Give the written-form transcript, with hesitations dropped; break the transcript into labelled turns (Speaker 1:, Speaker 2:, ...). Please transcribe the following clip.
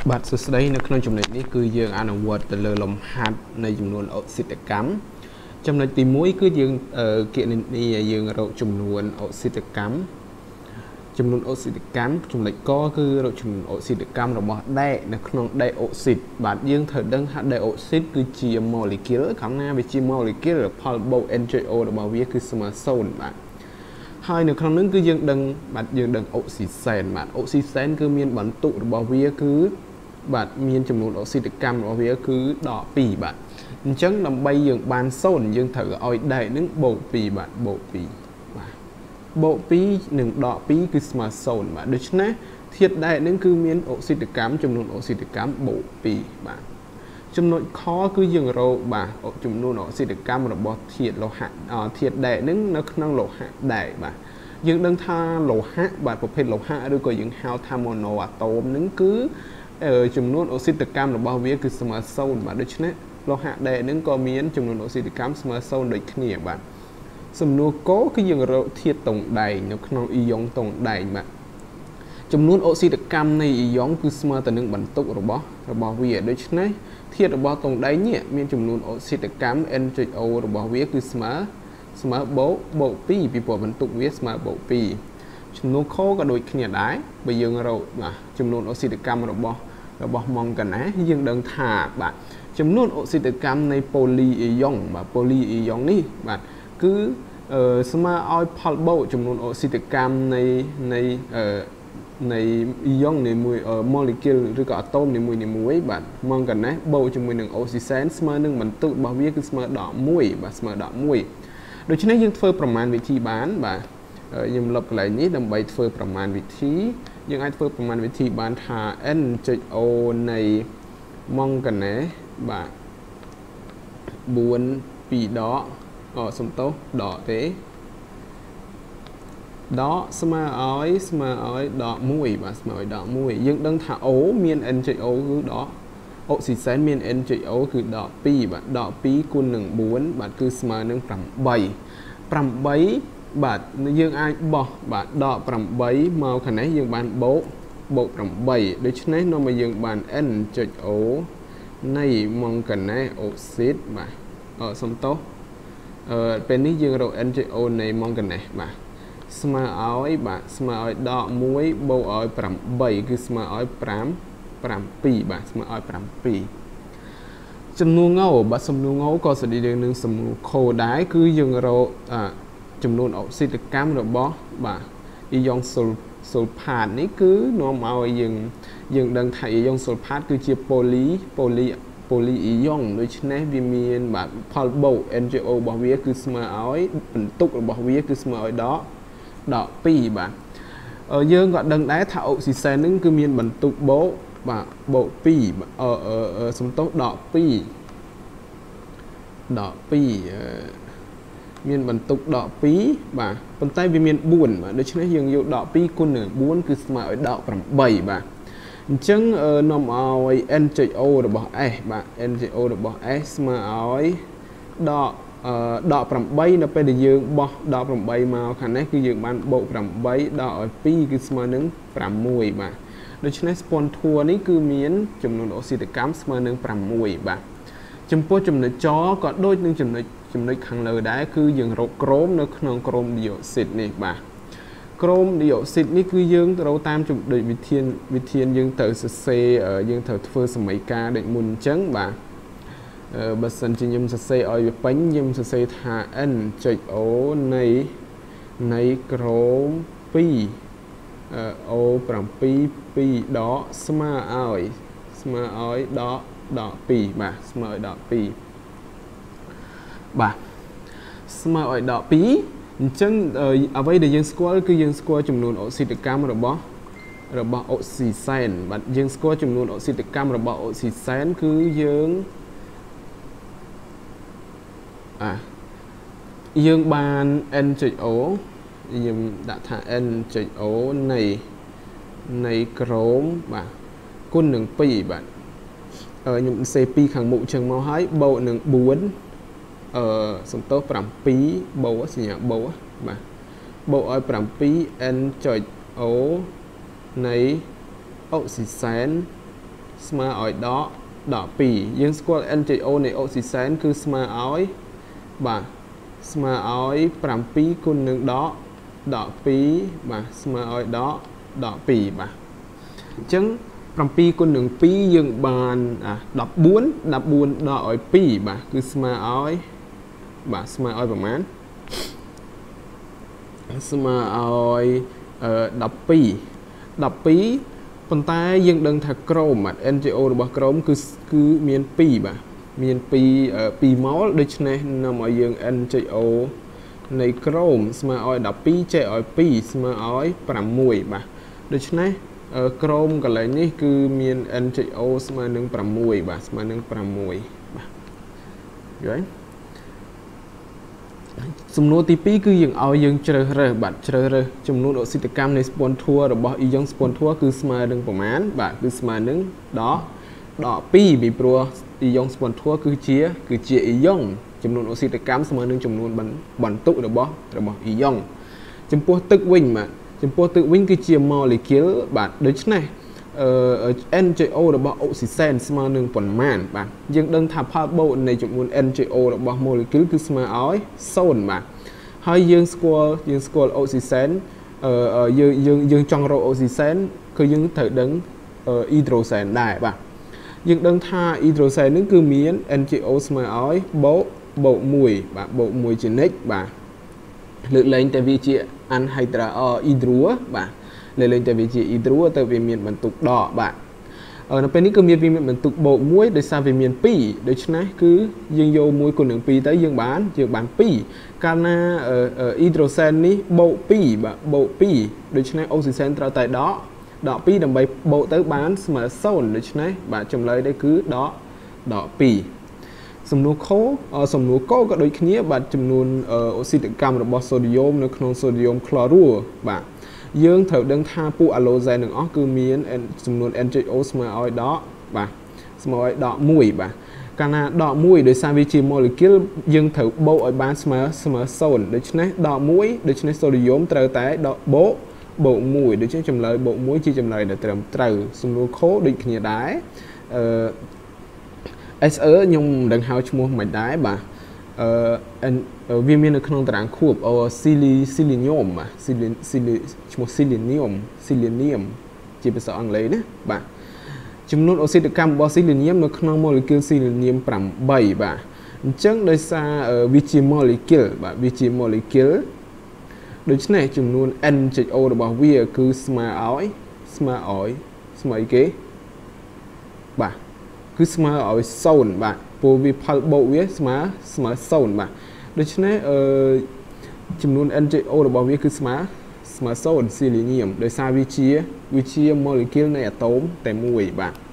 Speaker 1: បាទសួស្តីនៅក្នុងចំណុចនេះគឺយើងអនុវត្តទៅលើលំហាត់នៃចំនួនអុកស៊ីតកម្មចំណុចទី1គឺយើងគណនាយើងរកចំនួនអុកស៊ីតកម្មចំណុចកគឺរកចំនួនអុកស៊ីតកម្មរបស់ដែកនៅក្នុងដែកអុកស៊ីតបាទយើងត្រូវដឹងថាដែកអុកស៊ីតគឺជា molecule ខាងណាវាជា molecule ផលបូក NJO របស់វាគឺស្មើ0បាទហើយនៅក្នុងនោះគឺយើងដឹងបាទយើងដឹងអុកស៊ីសែនបាទអុកស៊ីសែនគឺមានបន្ទុករបស់វាគឺបាទមានចំនួនអុកស៊ីតកម្មរបស់វាគឺដក2បាទអញ្ចឹងដើម្បីយើងបាន0យើងត្រូវឲ្យដែកនឹងបូក2បាទបូក2បាទបូក2និងដក2គឺស្មើ0បាទដូច្នេះធាតុដែកនឹងគឺមានអុកស៊ីតកម្មចំនួនអុកស៊ីតកម្មបូក2បាទចំណុចខគឺយើងរកបាទចំនួនអុកស៊ីតកម្មរបស់ធាតុលោហៈធាតុដែកនឹងនៅក្នុងលោហៈដែកបាទយើងដឹងថាលោហៈបាទប្រភេទលោហៈឬក៏យើងហៅថា mono atom នឹងគឺចំនួនអុកស៊ីតកម្មរបស់វាគឺស្មើ0បាទដូច្នេះលោហៈដែកនឹងក៏មានចំនួនអុកស៊ីតកម្មស្មើ0ដូចគ្នាបាទសំណួរកគឺយើងរកធាតុតុងដែងនៅក្នុងអ៊ីយ៉ុងតុងដែងបាទចំនួនអុកស៊ីតកម្មនៃអ៊ីយ៉ុងគឺស្មើទៅនឹងបន្ទុករបស់វាដូច្នេះធាតុរបស់តុងដែងនេះមានចំនួនអុកស៊ីតកម្ម NJO របស់វាគឺស្មើបូក2ពីព្រោះបន្ទុកវាស្មើបូក2ចំនួនខក៏ដូចគ្នាដែរបើយើងរកបាទចំនួនអុកស៊ីតកម្មរបស់ម៉ង់កាណាយើងដឹងថាបាទចំនួនអុកស៊ីតកម្មនៃប៉ូលីអ៊ីយ៉ុងបាទប៉ូលីអ៊ីយ៉ុងនេះបាទគឺស្មើឲ្យផលបូកចំនួនអុកស៊ីតកម្មនៃអ៊ីយ៉ុងនៃមួយ molecule ឬក៏ atom នីមួយបាទម៉ង់កាណាបូកជាមួយនឹងអូស៊ីសែនស្មើនឹងបន្ទុករបស់វាគឺស្មើដល់1បាទស្មើដល់1ដូច្នេះយើងធ្វើប្រមាណវិធីបានបាទខ្ញុំលុបកន្លែងនេះដើម្បីធ្វើប្រមាណវិធីយើងអាចធ្វើប្រមាណវិធីបានថា n.o នៃម៉ង់កាណាបាទ4 2ដកសំទោសដកទេដកស្មើឲ្យដក1បាទស្មើឲ្យដក1យើងដឹងថា O មាន NJO គឺដកអុកស៊ីសែនមាន NJO គឺដក2បាទដក2គុណនឹង4បាទគឺស្មើនឹង8បាទយើងអាចបោះបាទដក8មកខាងនេះយើងបានបូក8ដូច្នេះនាំមកយើងបាន n.o នៃម៉ង់កាណាអុកស៊ីតបាទសំទោសពេលនេះយើងរក NJO នៃម៉ង់កាណាបាទស្មើឲ្យបាទស្មើឲ្យដក1បូកឲ្យ8គឺស្មើឲ្យ7បាទស្មើឲ្យ7ចំនួនងបាទសំណួរងក៏ស្តីនឹងសំណួរខដែរគឺយើងរកចំនួនអុកស៊ីតកម្មរបស់បាទអ៊ីយ៉ុងសូលផាតនេះគឺនាំឲ្យយើងដឹងថាអ៊ីយ៉ុងសូលផាតគឺជាប៉ូលីអ៊ីយ៉ុងដូច្នេះវាមានបាទផលបូក NJO របស់វាគឺស្មើឲ្យបន្ទុករបស់វាគឺស្មើឲ្យដក2បាទយើងក៏ដឹងដែរថាអុកស៊ីសែននឹងគឺមានបន្ទុកបូកបាទបូក2សំទោសដក2មានបន្ទុកដក2បាទប៉ុន្តែវាមាន4បាទដូច្នេះយើងយកដក2គុណនឹង4គឺស្មើឲ្យដក8បាទអញ្ចឹងនាំឲ្យ NJO របស់ S បាទ NJO របស់ S ស្មើឲ្យដក8នៅពេលដែលយើងបោះដក8មកខាងនេះគឺយើងបានបូក8ដកឲ្យ2គឺស្មើនឹង6បាទដូច្នេះស្ពាន់ធัวនេះគឺមានចំនួនអុកស៊ីតកម្មស្មើនឹង6បាទចំពោះចំណុចចក៏ដូចនឹងចំណុចខាងលើដែរគឺយើងរកក្រូមនៅក្នុងក្រូមឌីអូស៊ីតនេះបាទក្រូមឌីអូស៊ីតនេះគឺយើងត្រូវតាមដូចវិធានយើងត្រូវសរសេរយើងត្រូវធ្វើសមីការដូចមុនអញ្ចឹងបាទបើសិនជាខ្ញុំសរសេរឲ្យវាពេញខ្ញុំសរសេរថា n.o នៃក្រូម2 O7 2ដកស្មើឲ្យដក2បាទស្មើឲ្យដក2បាទស្មើឲ្យដក2អញ្ចឹងអ្វីដែលយើងស្គាល់គឺយើងស្គាល់ចំនួនអុកស៊ីតកម្មរបស់អុកស៊ីសែនបាទយើងស្គាល់ចំនួនអុកស៊ីតកម្មរបស់អុកស៊ីសែនគឺយើងបាន n.o យើងដាក់ថា n.o នៃក្រូមបាទគុណនឹង2បាទខ្ញុំសេ2ខាងមុខចឹងមកហើយបូកនឹង4សំទោស7បូកសញ្ញាបូកបាទបូកឲ្យ7 n.o នៃអុកស៊ីសែនស្មើឲ្យដក2យើងស្គាល់ NJO នៃអុកស៊ីសែនគឺស្មើឲ្យបាទស្មើឲ្យ7គុណនឹងដក2បាទស្មើឲ្យដក2បាទអញ្ចឹង7គុណនឹង2យើងបាន14ដកឲ្យ2បាទគឺស្មើឲ្យបាទស្មើឲ្យប្រមាណស្មើឲ្យ12ប៉ុន្តែយើងដឹងថាក្រម NGO របស់ក្រមគឺមាន2បាទមាន2ម៉ោលដូច្នេះនាំឲ្យយើង NGO នៃក្រមស្មើឲ្យ12ចែកឲ្យ2ស្មើឲ្យ6បាទដូច្នេះក្រមកន្លែងនេះគឺមាន NGO ស្មើនឹង6បាទស្មើនឹង6បាទយល់សំណួរទី2គឺយើងឲ្យយើងជ្រើសរើសបាទជ្រើសរើសចំនួនអុកស៊ីតកម្មនៃ sponsor របស់ ion sponsor គឺស្មើនឹងប្រមាណបាទគឺស្មើនឹងដក2ពីព្រោះ ion sponsor គឺជា ion ចំនួនអុកស៊ីតកម្មស្មើនឹងចំនួនបន្ទុករបស់ ion ចំពោះទឹកវិញបាទចំពោះទឹកវិញគឺជា molecule បាទដូច្នេះNGO របស់អុកស៊ីសែនស្មើនឹងប៉ុន្មានបាទយើងដឹងថាផលបូកនៃចំនួន NGO របស់ molecule គឺស្មើឲ្យ0បាទហើយយើងស្គាល់អុកស៊ីសែនយើងចង់រកអុកស៊ីសែនគឺយើងត្រូវដឹងអ៊ីដ្រូសែនដែរបាទយើងដឹងថាអ៊ីដ្រូសែននឹងគឺមាន NGO ស្មើឲ្យបូក1បាទបូក1ជានិច្ចបាទលើកលែងតែវាជា anhydra hydro បាទលើកលែងតែវាជា hydro ទៅវាមានបន្ទុកដកបាទនៅពេលនេះគឺមានបន្ទុកបូក1ដោយសារវាមាន2ដូច្នេះគឺយើងយក1គុណនឹង2ទៅយើងបាន2កាលណាអ៊ីដ្រូសែននេះបូក2បាទបូក2ដូច្នេះអុកស៊ីសែនត្រូវតែដក2ដើម្បីបូកទៅបានស្មើ0ដូច្នេះបាទចម្លើយđâyគឺដក2សំណួរកក៏ដូចគ្នាបាទចំនួនអុកស៊ីតកម្មរបស់សូឌីយ៉ូមនៅក្នុងសូឌីយ៉ូមក្លរូបាទយើងត្រូវដឹងថាពួកអាឡូសែនទាំងអស់គឺមានចំនួន NGO ស្មើឲ្យដកបាទស្មើឲ្យដក1បាទកាលណាដក1ដោយសារវាជា molecule យើងត្រូវបូកឲ្យបានស្មើ0ដូច្នេះដក1ដូច្នេះសូឌីយ៉ូមត្រូវតែដកបូក1ដូច្នេះចម្លើយបូក1ជាចម្លើយដែលត្រឹមត្រូវសំណួរខដូចគ្នាដែរSE ខ្ញុំមិនដឹងហៅឈ្មោះមិនដែរបាទវាមាននៅក្នុងតារាងខួបselenium បាទឈ្មោះ selenium ជាភាសាអង់គ្លេសណាបាទចំនួនអុកស៊ីតកម្មរបស់ selenium នៅក្នុង molecule selenium 8បាទអញ្ចឹងដោយសារវាជា molecule បាទវាជា molecule ដូច្នេះចំនួន NGO របស់វាគឺស្មើអីគេបាទគឺស្មើឲ្យ0បាទព្រោះវាផលបូកវាស្មើ0បាទដូច្នេះចំនួន NGO របស់វាគឺស្មើ0 selenium ដោយសារវាជា molecule នៃអាតូមតែមួយបាទ